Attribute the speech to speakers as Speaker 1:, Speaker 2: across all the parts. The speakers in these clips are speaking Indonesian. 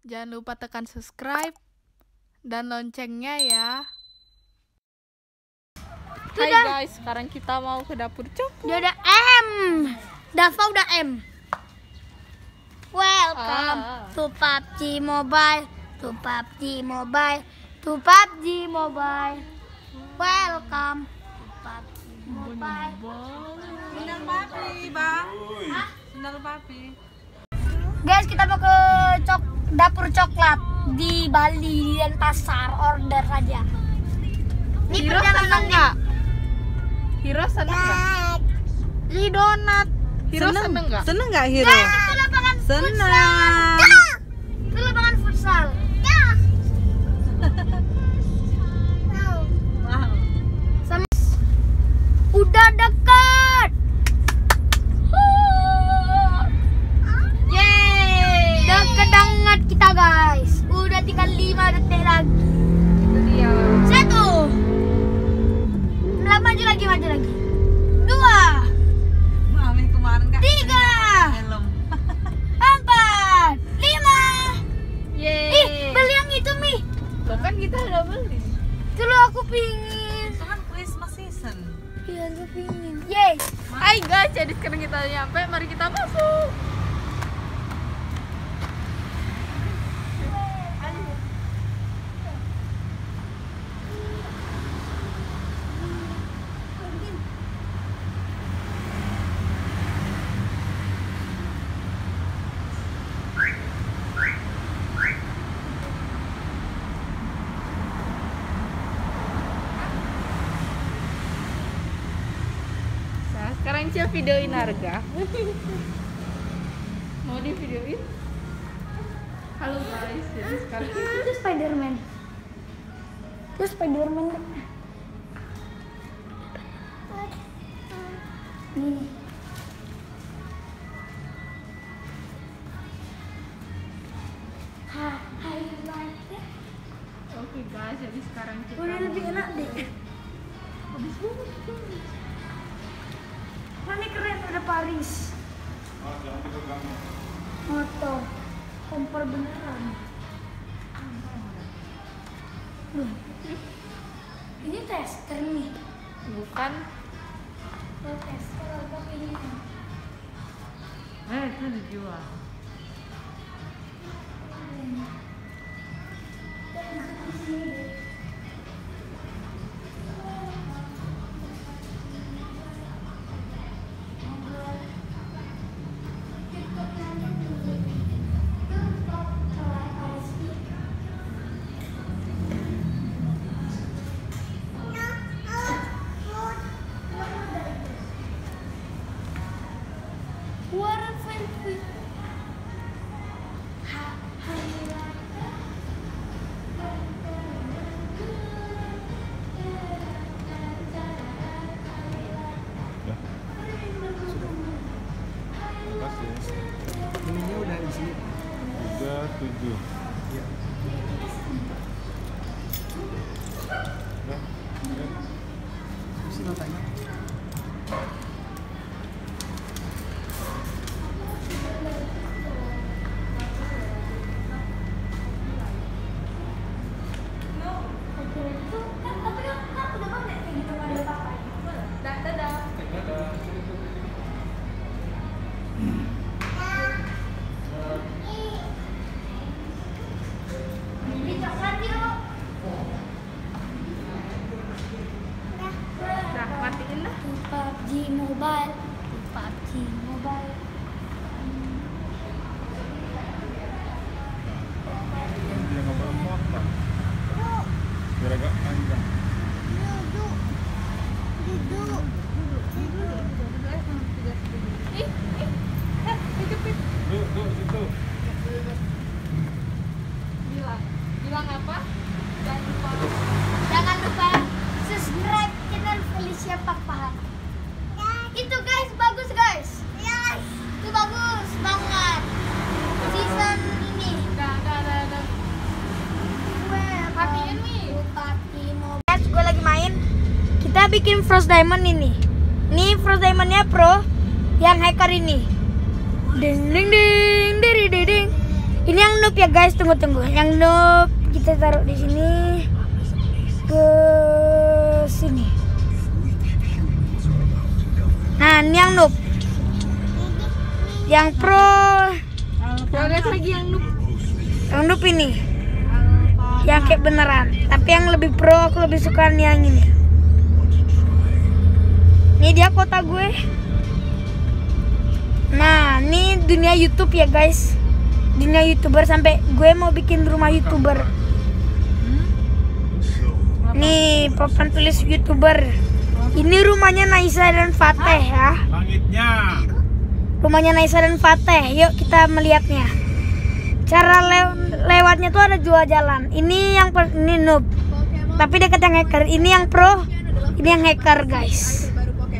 Speaker 1: Jangan lupa tekan subscribe dan loncengnya ya. Hai guys, sekarang kita mau ke dapur Coki.
Speaker 2: Dia udah M. Dava udah M. Welcome to PUBG Mobile, to PUBG Mobile, to PUBG Mobile. Welcome to PUBG Mobile.
Speaker 3: Sendal papi, Bang. Hah? Sendal papi.
Speaker 2: Guys, kita mau ke dapur coklat di Bali, di Denpasar. Order saja. Ini
Speaker 1: Hiro seneng nggak? Hiro seneng nggak? Li donat. Hiro seneng nggak?
Speaker 3: Seneng nggak Hiro?
Speaker 2: Guys, itu lapangan
Speaker 3: Senang.
Speaker 2: futsal. Ya. Itu lapangan futsal. Ya.
Speaker 3: Wow.
Speaker 2: Sama udah dekat.
Speaker 1: Yeay.
Speaker 2: Deket banget kita guys. Udah tinggal 5 detik lagi.
Speaker 1: Itu dia.
Speaker 2: 1. Maju lagi. 2.
Speaker 3: Mami kemarin kan
Speaker 2: 3.
Speaker 3: helm.
Speaker 2: 4. 5.
Speaker 1: Yeay.
Speaker 2: Ih, beli yang itu Mi.
Speaker 1: Loh, kan kita udah beli.
Speaker 2: Itu lo aku pingin.
Speaker 3: Itu kan Christmas season.
Speaker 2: Iya, aku pingin. Yeay.
Speaker 1: Hai guys, jadi sekarang kita nyampe, mari kita masuk. Nah, sekarang Cia videoin harga. Mau di videoin? Halo guys, jadi sekarang
Speaker 2: Itu Spiderman. Itu Spiderman. Nih.
Speaker 1: oke guys, jadi sekarang kita
Speaker 2: Udah lebih enak deh. Wah, ini keren, ada Paris. Motor kompor beneran. Ini tester nih.
Speaker 1: bukan
Speaker 2: Oh, tester apa ini?
Speaker 3: Itu dijual.
Speaker 4: Ininya udah di sini.
Speaker 5: Udah 7.
Speaker 4: Iya.
Speaker 5: Udah.
Speaker 4: Sini notanya.
Speaker 1: nah matiin lah.
Speaker 2: PUBG Mobile, PUBG Mobile.
Speaker 5: Dia nggak bermotor. Biar agak panjang. Duduk situ.
Speaker 1: Bilang apa?
Speaker 2: Jangan lupa subscribe channel Felicia Pakpahan. Itu guys, bagus guys. Yes. Itu bagus banget. Season ini.
Speaker 1: Udah. Matiin, Mi.
Speaker 2: PUBG Mobile. Guys, gue lagi main. Kita bikin Frost Diamond ini. Ini Frost Diamondnya Pro yang hacker ini. Ding ding ding ding ding ding. Ini yang noob ya guys, tunggu. Yang noob kita taruh di sini ke sini. Nah, ini yang noob. Yang pro.
Speaker 1: Lihat lagi yang noob.
Speaker 2: Yang noob ini. Yang kayak beneran. Tapi yang lebih pro aku lebih suka yang ini. Ini dia kota gue. Nah, ini dunia YouTube ya guys. Dunia YouTuber sampai gue mau bikin rumah YouTuber. Nih, papan tulis YouTuber. Ini rumahnya Naisa dan Fateh ya.
Speaker 5: Langitnya.
Speaker 2: Rumahnya Naisa dan Fateh. Yuk kita melihatnya. Cara lewatnya tuh ada dua jalan. Ini ini noob. Tapi dekat yang hacker. Ini yang pro. Ini yang hacker guys.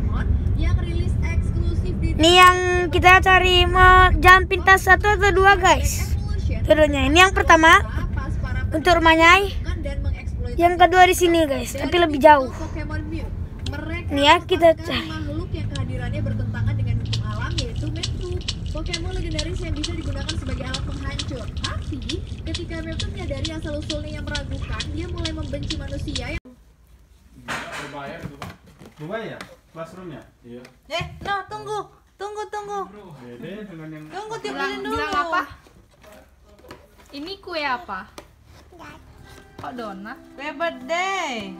Speaker 2: Ini yang kita cari mau jalan pintas 1 atau 2 guys. Turunnya. Ini yang pertama untuk rumahnya. Yang kedua di sini guys, tapi lebih jauh. Ini ya kita cari.
Speaker 3: Makhluk yang kehadirannya bertentangan dengan hukum alam yaitu Mewtwo, Pokemon legendaris yang bisa digunakan sebagai alat penghancur. Tapi ketika Mewtwo menyadari asal usulnya yang meragukan, dia mulai membenci manusia yang
Speaker 5: Berbayar itu, Pak.
Speaker 4: Berbayar? Classroomnya?
Speaker 5: Iya.
Speaker 3: no, tunggu.
Speaker 5: Beda dengan yang
Speaker 3: Tunggu
Speaker 1: Bilang apa? Ini kue apa? Kok donat?
Speaker 3: Kue birthday.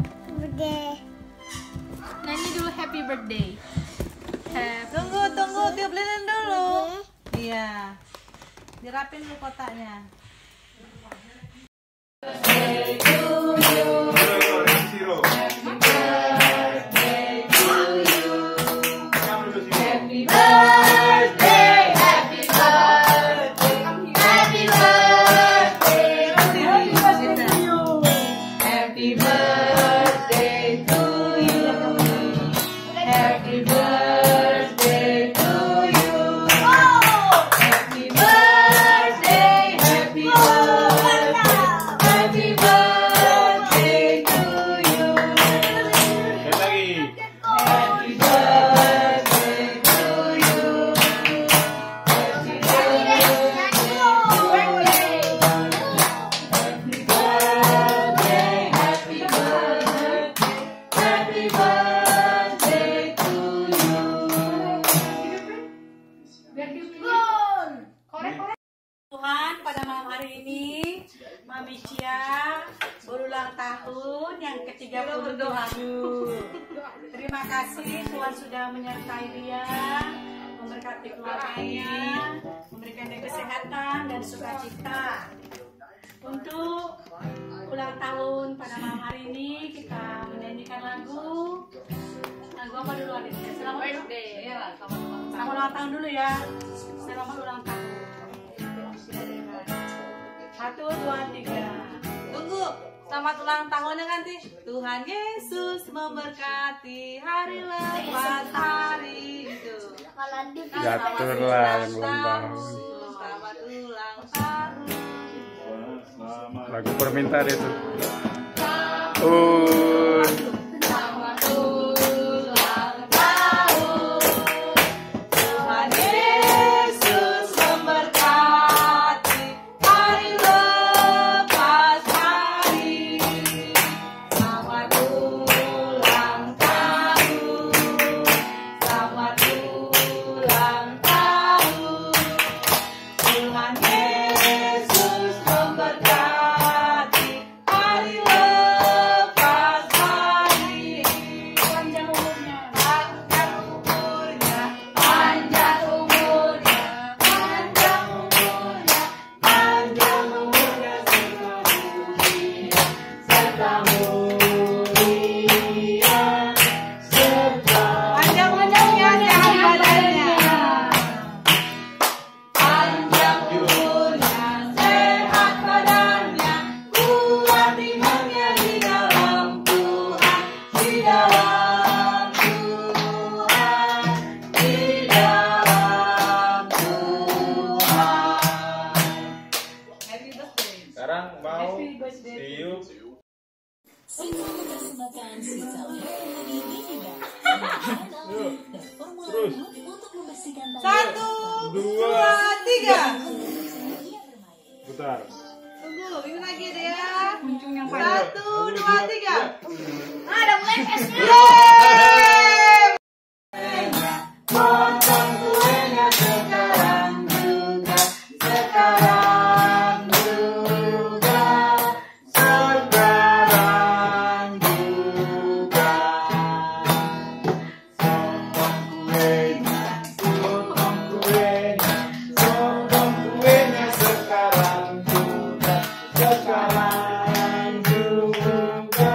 Speaker 1: Nyanyi dulu happy birthday.
Speaker 3: Tunggu, tiup lilin dulu. Iya. Dirapin dulu kotaknya. Tuhan, pada malam hari ini Mami Cia berulang tahun yang ke-37. Terima kasih Tuhan sudah menyertai dia, memberkati keluarganya, memberikan dia kesehatan dan sukacita. Untuk ulang tahun pada malam hari ini kita menyanyikan lagu apa dulu adik? Selamat ulang tahun dulu ya. Selamat ulang tahun. 1, 2, 3. Tunggu. Selamat ulang tahunnya nanti. Tuhan Yesus memberkati hari lepas hari itu.
Speaker 5: Jatuhlah yang ulang tahun.
Speaker 3: Selamat ulang tahun.
Speaker 5: Lagu permintaan itu. Sekarang mau tiup. Terus.
Speaker 3: 1, 2, 3.
Speaker 5: Bentar.
Speaker 1: Tunggu, ini lagi deh ya.
Speaker 3: Kuncung yang paling.
Speaker 1: 1, 2, 3.
Speaker 2: Ada mulai esnya.
Speaker 5: Potong kuenya sekarang juga, sekarang juga, sekarang juga. Potong kuenya sekarang juga, sekarang juga,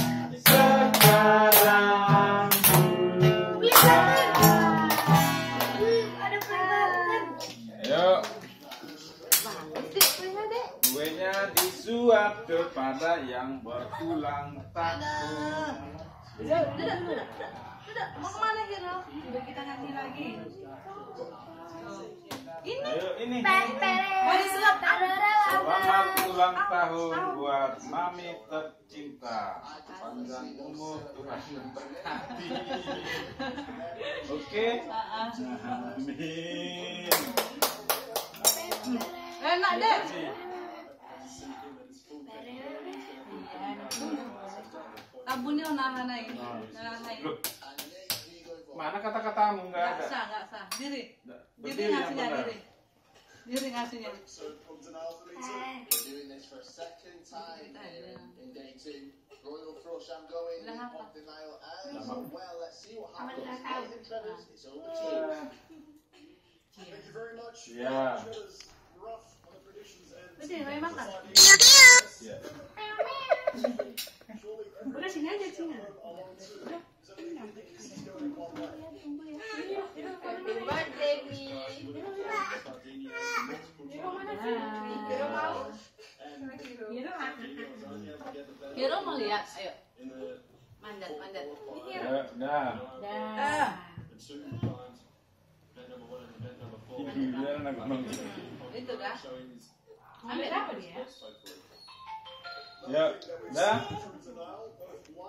Speaker 5: sekarang juga.
Speaker 2: Ada peringatan.
Speaker 5: Ayo. Kuenya disuap kepada yang berulang tahun.
Speaker 1: Tidak, mau kemana Hiro?
Speaker 3: Udah kita ngasih lagi.
Speaker 5: Ayo ini.
Speaker 1: Mau disuap.
Speaker 5: Selamat ulang tahun buat mami tercinta. Panjang umur Tuhan memberkati. Oke. Amin.
Speaker 1: Enak deh. Tabunnya nahan aja.
Speaker 5: Loh, mana kata-katamu nggak ada?
Speaker 1: Nggak sah. Diri
Speaker 5: Berdiri yang
Speaker 1: ngasihnya,
Speaker 5: benar.
Speaker 1: Diri ngasihnya.
Speaker 6: Doing this for a second time in day 2. Royal Thrush I'm going off the Nile as well. Let's see what happens. Nathan Trevor's, it's over to you.
Speaker 7: Thank you very much.
Speaker 5: Yeah.
Speaker 7: Trevor's rough on the predictions and
Speaker 1: Udah, mau makan.
Speaker 5: Ya.
Speaker 7: surely
Speaker 3: Udah sini aja sini.
Speaker 7: along too. Is that you think this is going one way?
Speaker 1: Hiro mau lihat, ayo. Manjat.
Speaker 5: Ya, dah. Ini biar anak nongol.
Speaker 1: Itu dah.
Speaker 3: Ambil apa dia?
Speaker 5: Ya, dah.